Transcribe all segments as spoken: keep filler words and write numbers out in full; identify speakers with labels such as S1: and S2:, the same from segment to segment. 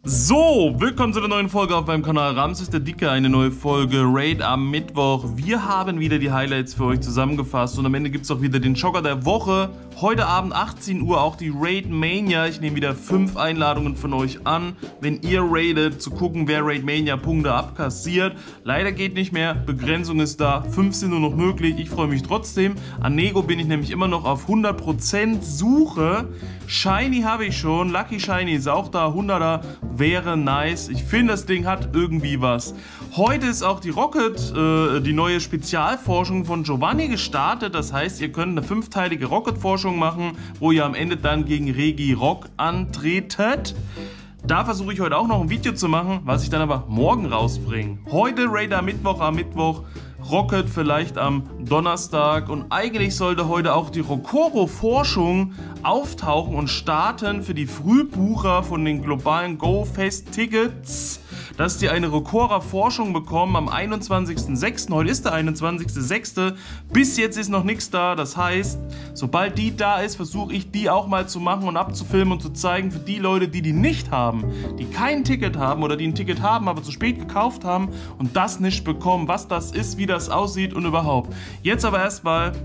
S1: So, willkommen zu der neuen Folge auf meinem Kanal Ramses der Dicke, eine neue Folge Raid am Mittwoch. Wir haben wieder die Highlights für euch zusammengefasst und am Ende gibt es auch wieder den Schocker der Woche. Heute Abend achtzehn Uhr auch die Raid Mania. Ich nehme wieder fünf Einladungen von euch an, wenn ihr raidet, zu gucken, wer Raid Mania Punkte abkassiert. Leider geht nicht mehr, Begrenzung ist da, fünf sind nur noch möglich. Ich freue mich trotzdem. An Nego bin ich nämlich immer noch auf hundert Prozent Suche. Shiny habe ich schon, Lucky Shiny ist auch da, hunderter wäre nice. Ich finde, das Ding hat irgendwie was. Heute ist auch die Rocket, äh, die neue Spezialforschung von Giovanni gestartet. Das heißt, ihr könnt eine fünfteilige Rocket-Forschung machen, wo ihr am Ende dann gegen Regirock antretet. Da versuche ich heute auch noch ein Video zu machen, was ich dann aber morgen rausbringe. Heute Raid am Mittwoch, am Mittwoch Rocket vielleicht am Donnerstag und eigentlich sollte heute auch die Rokoro-Forschung auftauchen und starten für die Frühbucher von den globalen Go-Fest-Tickets, dass die eine Rokora-Forschung bekommen am einundzwanzigsten sechsten Heute ist der einundzwanzigste sechste Bis jetzt ist noch nichts da. Das heißt, sobald die da ist, versuche ich die auch mal zu machen und abzufilmen und zu zeigen für die Leute, die die nicht haben, die kein Ticket haben oder die ein Ticket haben, aber zu spät gekauft haben und das nicht bekommen, was das ist, wie das aussieht und überhaupt. Jetzt aber erstmal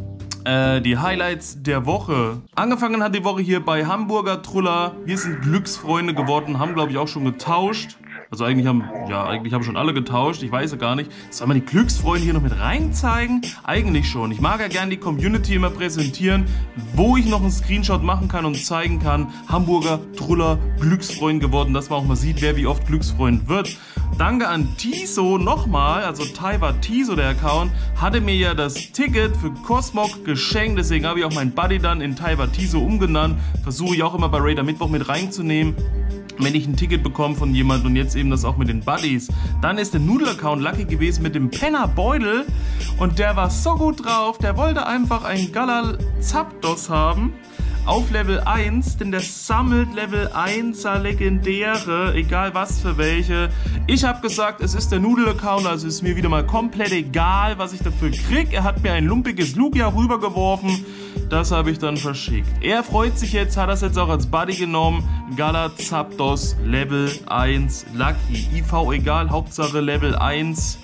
S1: Äh, die Highlights der Woche. Angefangen hat die Woche hier bei Hamburger Truller. Wir sind Glücksfreunde geworden, haben glaube ich auch schon getauscht. Also eigentlich haben, ja, eigentlich haben schon alle getauscht, ich weiß ja gar nicht. Soll man die Glücksfreunde hier noch mit rein zeigen? Eigentlich schon. Ich mag ja gerne die Community immer präsentieren, wo ich noch einen Screenshot machen kann und zeigen kann, Hamburger Truller Glücksfreund geworden, dass man auch mal sieht, wer wie oft Glücksfreund wird. Danke an Tiso nochmal, also Taiwa Tiso, der Account, hatte mir ja das Ticket für Cosmog geschenkt, deswegen habe ich auch meinen Buddy dann in Taiwa Tiso umgenannt. Versuche ich auch immer bei Raid am Mittwoch mit reinzunehmen, wenn ich ein Ticket bekomme von jemandem und jetzt eben das auch mit den Buddies. Dann ist der Nudel-Account lucky gewesen mit dem Penner Beutel und der war so gut drauf, der wollte einfach einen Galal Zapdos haben auf Level eins, denn der sammelt Level einser Legendäre, egal was für welche. Ich habe gesagt, es ist der Nudel-Account, also ist mir wieder mal komplett egal, was ich dafür krieg. Er hat mir ein lumpiges Lugia rübergeworfen, das habe ich dann verschickt. Er freut sich jetzt, hat das jetzt auch als Buddy genommen. Galal Zapdos Level eins Lucky. I V egal, Hauptsache Level eins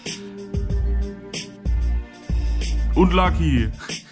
S1: und Lucky.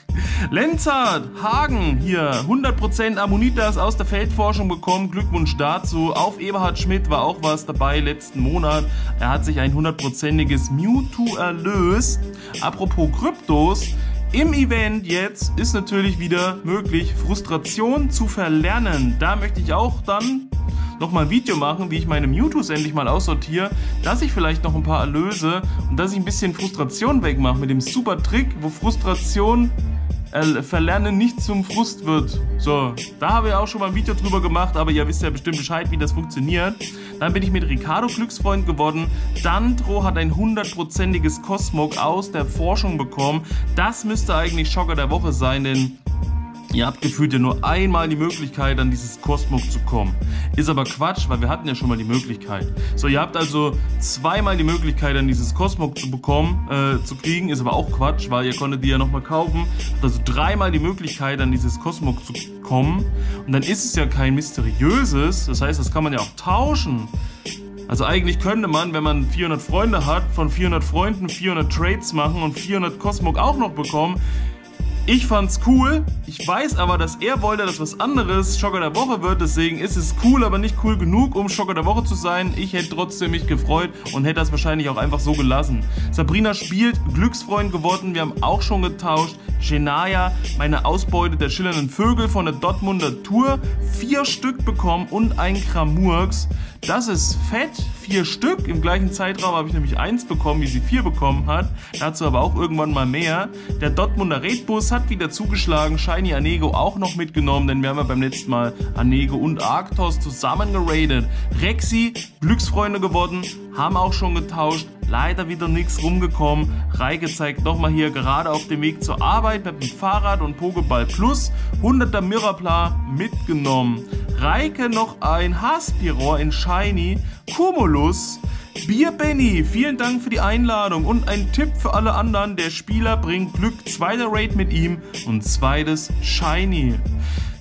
S1: Lenzert Hagen hier, hundert Prozent Ammonitas aus der Feldforschung bekommen, Glückwunsch dazu. Auf Eberhard Schmidt war auch was dabei letzten Monat. Er hat sich ein hundertprozentiges Mewtwo erlöst. Apropos Kryptos, im Event jetzt ist natürlich wieder möglich, Frustration zu verlernen. Da möchte ich auch dann nochmal ein Video machen, wie ich meine Mewtwo's endlich mal aussortiere, dass ich vielleicht noch ein paar erlöse und dass ich ein bisschen Frustration wegmache mit dem super Trick, wo Frustration äh, verlernen nicht zum Frust wird. So, da habe ich auch schon mal ein Video drüber gemacht, aber ihr wisst ja bestimmt Bescheid, wie das funktioniert. Dann bin ich mit Ricardo Glücksfreund geworden. Dandro hat ein hundertprozentiges Cosmog aus der Forschung bekommen. Das müsste eigentlich Schocker der Woche sein, denn ihr habt gefühlt ja nur einmal die Möglichkeit, an dieses Cosmog zu kommen. Ist aber Quatsch, weil wir hatten ja schon mal die Möglichkeit. So, ihr habt also zweimal die Möglichkeit, an dieses Cosmog zu bekommen, äh, zu kriegen. Ist aber auch Quatsch, weil ihr konntet die ja nochmal kaufen. Habt also dreimal die Möglichkeit, an dieses Cosmog zu kommen. Und dann ist es ja kein mysteriöses. Das heißt, das kann man ja auch tauschen. Also eigentlich könnte man, wenn man vierhundert Freunde hat, von vierhundert Freunden vierhundert Trades machen und vierhundert Cosmog auch noch bekommen. Ich fand's cool, ich weiß aber, dass er wollte, dass was anderes Schocker der Woche wird, deswegen ist es cool, aber nicht cool genug, um Schocker der Woche zu sein. Ich hätte trotzdem mich gefreut und hätte das wahrscheinlich auch einfach so gelassen. Sabrina spielt, Glücksfreund geworden, wir haben auch schon getauscht. Genaya, meine Ausbeute der schillernden Vögel von der Dortmunder Tour, vier Stück bekommen und ein Kramurks. Das ist fett, vier Stück. Im gleichen Zeitraum habe ich nämlich eins bekommen, wie sie vier bekommen hat. Dazu aber auch irgendwann mal mehr. Der Dortmunder Redbus hat wieder zugeschlagen. Shiny Anego auch noch mitgenommen, denn wir haben ja beim letzten Mal Anego und Arctos zusammen geradet. Rexy, Glücksfreunde geworden, haben auch schon getauscht. Leider wieder nichts rumgekommen. Reike zeigt nochmal hier gerade auf dem Weg zur Arbeit mit dem Fahrrad und Pokéball Plus. hunderter Mirapla mitgenommen. Reike noch ein Haspiror in Shiny. Cumulus. Bier Benny, vielen Dank für die Einladung und ein Tipp für alle anderen. Der Spieler bringt Glück. Zweiter Raid mit ihm und zweites Shiny.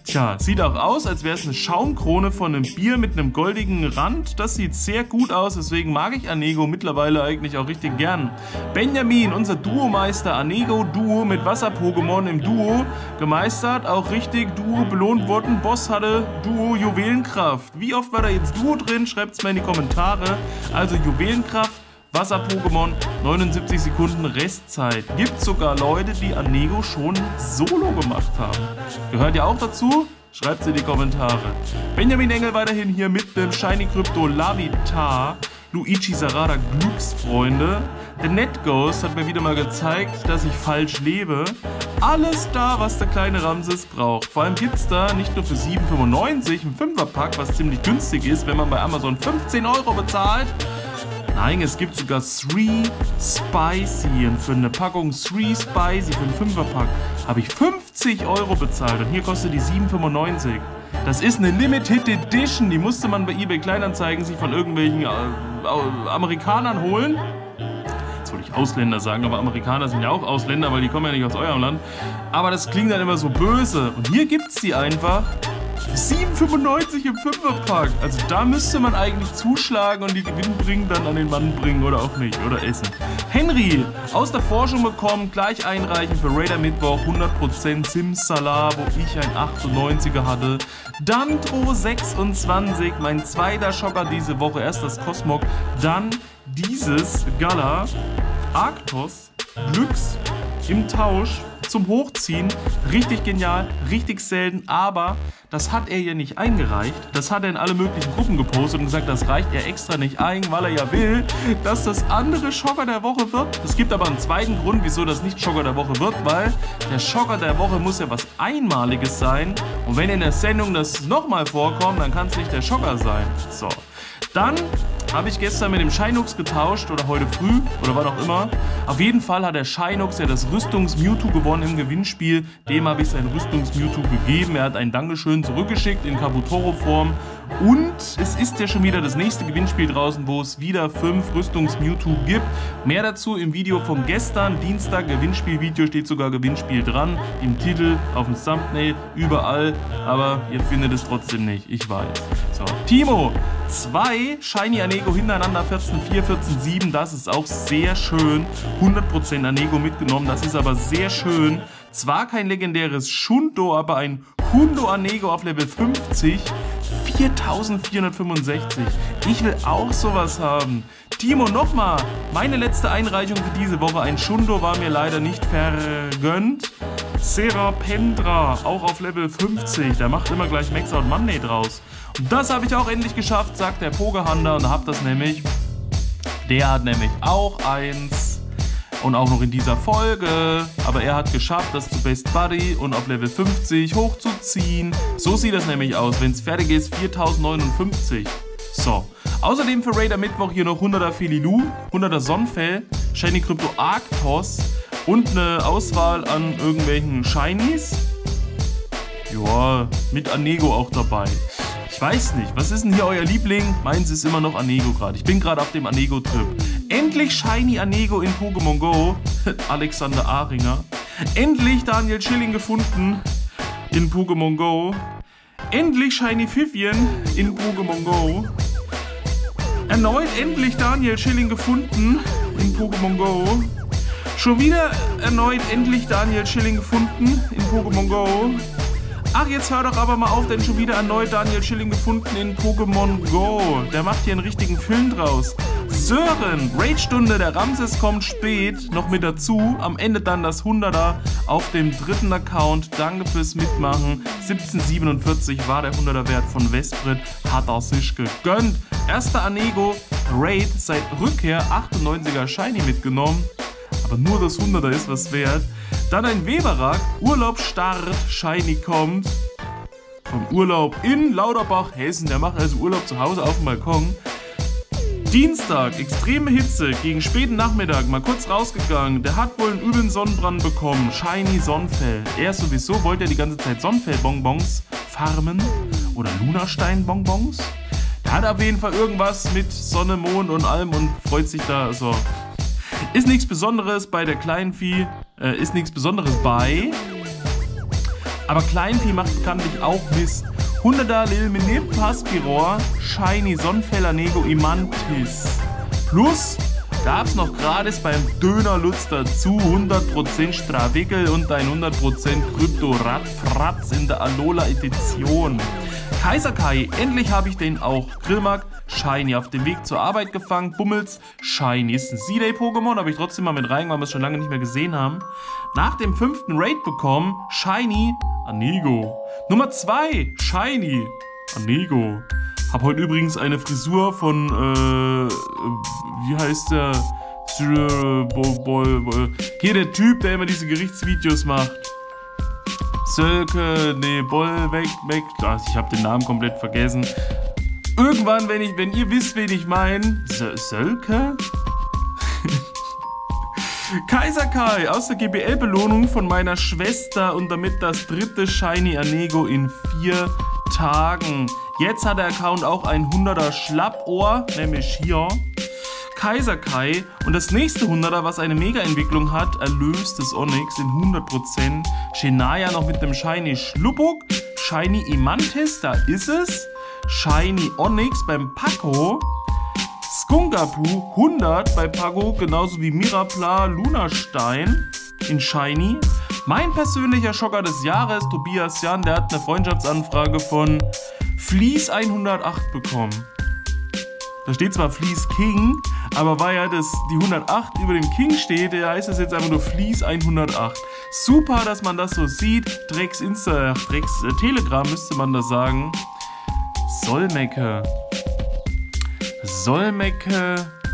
S1: Tja, sieht auch aus, als wäre es eine Schaumkrone von einem Bier mit einem goldigen Rand. Das sieht sehr gut aus, deswegen mag ich Anego mittlerweile eigentlich auch richtig gern. Benjamin, unser Duo-Meister, Anego-Duo mit Wasser-Pokémon im Duo gemeistert. Auch richtig Duo belohnt worden. Boss hatte Duo Juwelenkraft. Wie oft war da jetzt Duo drin? Schreibt es mir in die Kommentare. Also Juwelenkraft, Wasser-Pokémon, neunundsiebzig Sekunden Restzeit. Gibt sogar Leute, die Anego schon solo gemacht haben. Gehört ihr auch dazu? Schreibt es in die Kommentare. Benjamin Engel weiterhin hier mit dem Shiny Krypto Lavitar. Luigi Sarada Glücksfreunde. Der NetGhost hat mir wieder mal gezeigt, dass ich falsch lebe. Alles da, was der kleine Ramses braucht. Vor allem gibt es da nicht nur für sieben fünfundneunzig ein Fünferpack, was ziemlich günstig ist, wenn man bei Amazon fünfzehn Euro bezahlt. Nein, es gibt sogar Three Spicy und für eine Packung Three Spicy, für einen Fünferpack, habe ich fünfzig Euro bezahlt und hier kostet die sieben fünfundneunzig. Das ist eine Limited Edition, die musste man bei eBay Kleinanzeigen sich von irgendwelchen äh, Amerikanern holen. Jetzt wollte ich Ausländer sagen, aber Amerikaner sind ja auch Ausländer, weil die kommen ja nicht aus eurem Land. Aber das klingt dann immer so böse. Und hier gibt es die einfach. sieben fünfundneunzig im Fünferpack. Also da müsste man eigentlich zuschlagen und die Gewinnbringen dann an den Mann bringen oder auch nicht. Oder essen. Henry, aus der Forschung bekommen, gleich einreichen für Raider Mittwoch. hundert Prozent Simsala, wo ich ein achtundneunziger hatte. Dantro sechsundzwanzig, mein zweiter Schocker diese Woche. Erst das Cosmog, dann dieses Gala. Arktos, Glücks im Tausch. Zum Hochziehen, richtig genial, richtig selten, aber das hat er ja nicht eingereicht. Das hat er in alle möglichen Gruppen gepostet und gesagt, das reicht er extra nicht ein, weil er ja will, dass das andere Schocker der Woche wird. Es gibt aber einen zweiten Grund, wieso das nicht Schocker der Woche wird, weil der Schocker der Woche muss ja was Einmaliges sein. Und wenn in der Sendung das nochmal vorkommt, dann kann es nicht der Schocker sein. So, dann habe ich gestern mit dem Shinox getauscht oder heute früh oder wann auch immer. Auf jeden Fall hat der Shinox ja das Rüstungs-Mewtwo gewonnen im Gewinnspiel. Dem habe ich sein Rüstungs-Mewtwo gegeben. Er hat ein Dankeschön zurückgeschickt in Kabutoro-Form. Und es ist ja schon wieder das nächste Gewinnspiel draußen, wo es wieder fünf Rüstungs-Mewtwo gibt. Mehr dazu im Video von gestern, Dienstag. Gewinnspiel-Video steht sogar Gewinnspiel dran. Im Titel, auf dem Thumbnail, überall. Aber ihr findet es trotzdem nicht, ich weiß. So, Timo, zwei Shiny Anego hintereinander, vierzehn vier, vierzehn sieben. Das ist auch sehr schön. hundert Prozent Anego mitgenommen, das ist aber sehr schön. Zwar kein legendäres Shundo, aber ein Hundo Anego auf Level fünfzig. viertausendvierhundertfünfundsechzig. Ich will auch sowas haben. Timo, nochmal. Meine letzte Einreichung für diese Woche. Ein Shundo war mir leider nicht vergönnt. Serapendra, auch auf Level fünfzig. Der macht immer gleich Max Out Monday draus. Und das habe ich auch endlich geschafft, sagt der Pogehunter. Und hab das nämlich. Der hat nämlich auch eins. Und auch noch in dieser Folge. Aber er hat geschafft, das zu Best Buddy und auf Level fünfzig hochzuziehen. So sieht das nämlich aus, wenn es fertig ist, viertausendneunundfünfzig. So. Außerdem für Raider Mittwoch hier noch hunderter Felilu, hunderter Sonnenfell, Shiny Krypto Arktos und eine Auswahl an irgendwelchen Shinies. Ja, mit Anego auch dabei. Ich weiß nicht, was ist denn hier euer Liebling? Meins ist immer noch Anego gerade. Ich bin gerade auf dem Anego-Trip. Endlich Shiny Anego in Pokémon Go. Alexander Ahringer. Endlich Daniel Schilling gefunden in Pokémon Go. Endlich Shiny Pfiffian in Pokémon Go. Erneut endlich Daniel Schilling gefunden in Pokémon Go. Schon wieder erneut endlich Daniel Schilling gefunden in Pokémon Go. Ach, jetzt hör doch aber mal auf, denn schon wieder erneut Daniel Schilling gefunden in Pokémon Go. Der macht hier einen richtigen Film draus. Sören, Raid-Stunde, der Ramses kommt spät, noch mit dazu. Am Ende dann das hunderter auf dem dritten Account. Danke fürs Mitmachen. siebzehn siebenundvierzig war der hunderter Wert von Westbrit. Hat er sich gegönnt. Erster Anego, Raid, seit Rückkehr achtundneunziger Shiny mitgenommen. Aber nur das hunderter ist was wert. Dann ein Weberak, Urlaub Start, Shiny kommt. Vom Urlaub in Lauterbach, Hessen. Der macht also Urlaub zu Hause auf dem Balkon. Dienstag, extreme Hitze, gegen späten Nachmittag, mal kurz rausgegangen. Der hat wohl einen üblen Sonnenbrand bekommen. Shiny Sonnenfell. Er sowieso wollte ja die ganze Zeit Sonnenfell-Bonbons farmen. Oder Lunastein-Bonbons. Der hat auf jeden Fall irgendwas mit Sonne, Mond und allem und freut sich da so. Ist nichts Besonderes bei der kleinen Vieh, äh, ist nichts Besonderes bei. Aber Kleinvieh macht bekanntlich auch Mist. hunderter Lil Minip Paspiror, Shiny Sonnenfeller Nego Imantis. Plus gab's noch gratis beim Döner Lutz dazu hundert Prozent Strawickel und ein hundert Prozent Krypto Radfratz in der Alola Edition. Kaiser Kai, endlich habe ich den auch. Grillmark, Shiny auf dem Weg zur Arbeit gefangen. Bummels, Shiny ist ein C-Day-Pokémon, habe ich trotzdem mal mit rein, weil wir es schon lange nicht mehr gesehen haben. Nach dem fünften Raid bekommen, Shiny, Anego. Nummer zwei, Shiny, Anego. Hab heute übrigens eine Frisur von, äh, wie heißt der? Hier der Typ, der immer diese Gerichtsvideos macht. Sölke, nee, Bollweg, weg. Ach, ich habe den Namen komplett vergessen. Irgendwann, wenn ich, wenn ihr wisst, wen ich meine. Sölke? Kaiser Kai aus der G B L-Belohnung von meiner Schwester und damit das dritte Shiny Anego in vier Tagen. Jetzt hat der Account auch ein hunderter Schlappohr, nämlich hier. Kaiser Kai und das nächste hunderter, was eine Mega-Entwicklung hat, erlöst das Onyx in hundert Prozent. Shenaya noch mit dem Shiny Schluppuk, Shiny Imantis, da ist es. Shiny Onyx beim Paco. Skungapu hundert bei Pago, genauso wie Mirapla Lunastein in Shiny. Mein persönlicher Schocker des Jahres, Tobias Jan, der hat eine Freundschaftsanfrage von Fleece hundertacht bekommen. Da steht zwar Fleece King, aber weil ja das, die hundertacht über dem King steht, da heißt es jetzt einfach nur Fleece hundertacht. Super, dass man das so sieht. Drecks Insta, Drecks äh, Telegram müsste man das sagen. Solmecke. Solmecke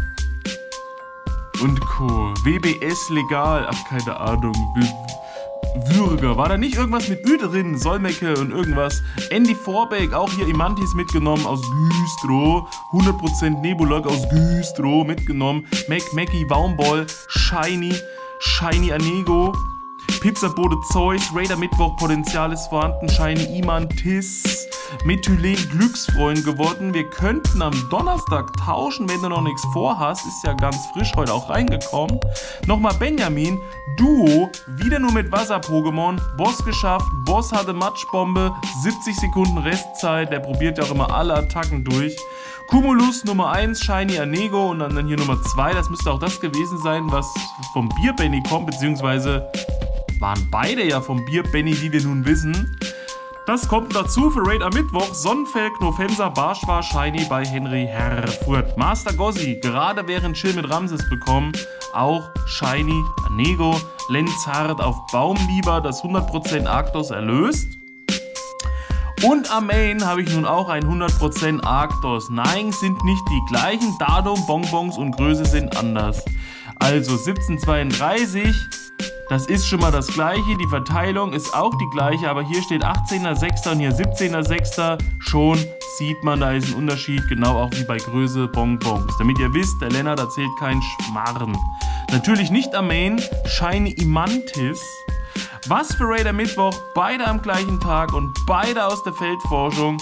S1: und Co. W B S legal. Ach, keine Ahnung. Würger. War da nicht irgendwas mit Ü drin? Solmecke und irgendwas. Andy Vorbeck, auch hier Imantis mitgenommen aus Güstrow. hundert Prozent Nebulok aus Güstrow mitgenommen. Mac Mackie Baumball. Shiny. Shiny Anego. Pizzabote Zeus. Raider Mittwoch. Potenzial ist vorhanden. Shiny Imantis. Methylen Glücksfreund geworden. Wir könnten am Donnerstag tauschen, wenn du noch nichts vorhast. Ist ja ganz frisch heute auch reingekommen. Nochmal Benjamin. Duo. Wieder nur mit Wasser-Pokémon. Boss geschafft. Boss hatte Matschbombe. siebzig Sekunden Restzeit. Der probiert ja auch immer alle Attacken durch. Cumulus Nummer eins, Shiny Anego und dann hier Nummer zwei. Das müsste auch das gewesen sein, was vom Bier Benny kommt. Beziehungsweise waren beide ja vom Bier Benny, wie wir nun wissen. Das kommt dazu für Raid am Mittwoch. Sonnenfell, Knofenser, Barschwar, Shiny bei Henry Herfurth. Master Gossi, gerade während Chill mit Ramses bekommen. Auch Shiny Anego. Lenzard auf Baumlieber, das hundert Prozent Arctos erlöst. Und am Main habe ich nun auch ein hundert Prozent Arctos. Nein, sind nicht die gleichen. Datum, Bonbons und Größe sind anders. Also siebzehnhundertzweiunddreißig. Das ist schon mal das gleiche, die Verteilung ist auch die gleiche, aber hier steht achtzehnter sechster und hier siebzehnter sechster Schon sieht man, da ist ein Unterschied, genau auch wie bei Größe Bonbons. Damit ihr wisst, der Lennart erzählt keinen Schmarren. Natürlich nicht am Main, Shiny Imantis. Was für Raider Mittwoch, beide am gleichen Tag und beide aus der Feldforschung.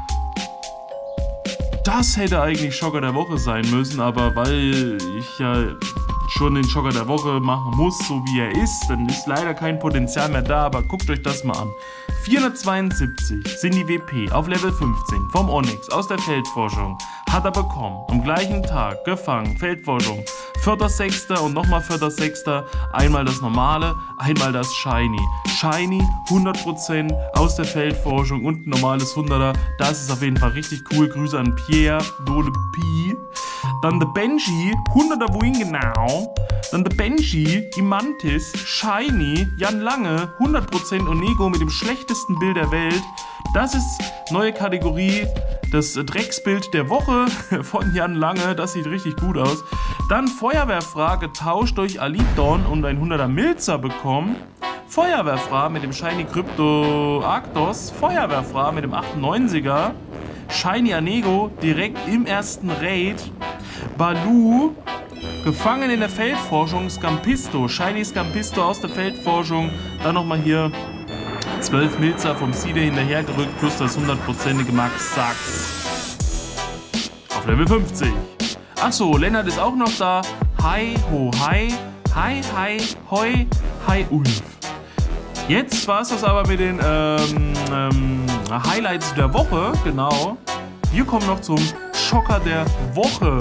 S1: Das hätte eigentlich Schocker der Woche sein müssen, aber weil ich ja schon den Schocker der Woche machen muss, so wie er ist, dann ist leider kein Potenzial mehr da, aber guckt euch das mal an. vierhundertzweiundsiebzig sind die W P auf Level fünfzehn vom Onyx aus der Feldforschung. Hat er bekommen, am gleichen Tag, gefangen, Feldforschung, vierter sechster und nochmal vierter sechster einmal das normale, einmal das Shiny. Shiny, hundert Prozent aus der Feldforschung und ein normales hunderter, das ist auf jeden Fall richtig cool. Grüße an Pierre, Dole Pi. Dann der Benji, hunderter wohin genau. Dann der Benji, Imantis, Shiny, Jan Lange, hundert Prozent Onego mit dem schlechtesten Bild der Welt. Das ist neue Kategorie, das Drecksbild der Woche von Jan Lange. Das sieht richtig gut aus. Dann Feuerwehrfrah getauscht durch Alidon und ein hunderter Milzer bekommen. Feuerwehrfrah mit dem Shiny Krypto Arctos. Feuerwehrfrah mit dem achtundneunziger. Shiny Anego direkt im ersten Raid. Baloo, gefangen in der Feldforschung, Scampisto, Shiny Scampisto aus der Feldforschung. Dann nochmal hier zwölf Milzer vom Seeder hinterhergerückt, plus das hundertprozentige Max Sachs. Auf Level fünfzig. Achso, Lennart ist auch noch da. Hi, ho, hi, hi, hi, hoi, hi, Ulf. Jetzt war es das aber mit den ähm, ähm, Highlights der Woche, genau. Wir kommen noch zum Schocker der Woche.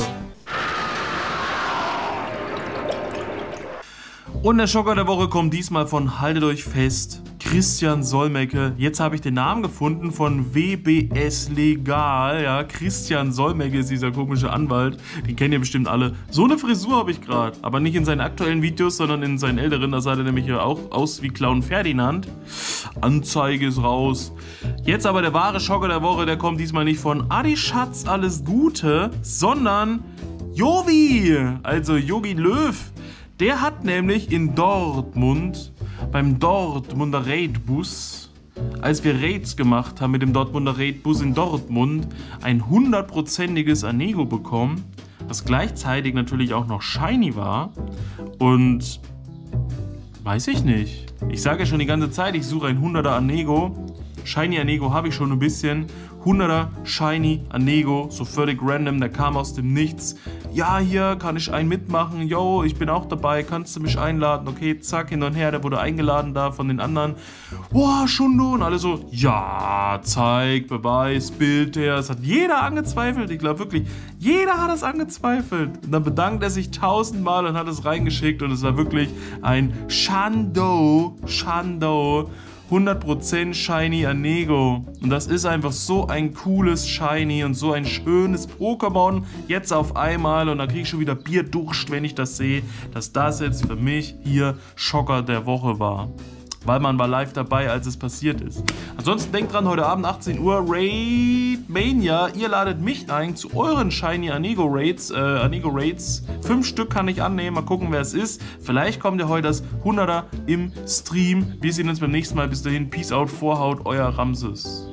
S1: Und der Schocker der Woche kommt diesmal von, haltet euch fest, Christian Solmecke. Jetzt habe ich den Namen gefunden von W B S Legal. Ja, Christian Solmecke ist dieser komische Anwalt. Den kennt ihr bestimmt alle. So eine Frisur habe ich gerade. Aber nicht in seinen aktuellen Videos, sondern in seinen älteren. Da sah er nämlich hier auch aus wie Clown Ferdinand. Anzeige ist raus. Jetzt aber der wahre Schocker der Woche. Der kommt diesmal nicht von Adi Schatz, alles Gute, sondern Jovi. Also Jogi Löw. Der hat nämlich in Dortmund, beim Dortmunder Raid-Bus, als wir Raids gemacht haben mit dem Dortmunder Raid-Bus in Dortmund, ein hundertprozentiges Anego bekommen, das gleichzeitig natürlich auch noch shiny war. Und weiß ich nicht. Ich sage ja schon die ganze Zeit, ich suche ein hunderter Anego. Shiny Anego habe ich schon ein bisschen. hunderter Shiny Anego, so völlig random, der kam aus dem Nichts. Ja, hier kann ich einen mitmachen. Yo, ich bin auch dabei, kannst du mich einladen? Okay, zack, hin und her, der wurde eingeladen da von den anderen. Boah, Schundo. Und alle so, ja, zeig, Beweis, Bild her. Das hat jeder angezweifelt. Ich glaube wirklich, jeder hat es angezweifelt. Und dann bedankt er sich tausendmal und hat es reingeschickt. Und es war wirklich ein Shando, Shando. hundert Prozent Shiny Anego. Und das ist einfach so ein cooles Shiny und so ein schönes Pokémon. Jetzt auf einmal, und da kriege ich schon wieder Bierdurst, wenn ich das sehe, dass das jetzt für mich hier Schocker der Woche war. Weil man war live dabei, als es passiert ist. Ansonsten denkt dran, heute Abend achtzehn Uhr Raid Mania. Ihr ladet mich ein zu euren Shiny Anego Raids. Äh, Anego Raids. Fünf Stück kann ich annehmen. Mal gucken, wer es ist. Vielleicht kommt ja heute das hunderter im Stream. Wir sehen uns beim nächsten Mal. Bis dahin. Peace out, Vorhaut, euer Ramses.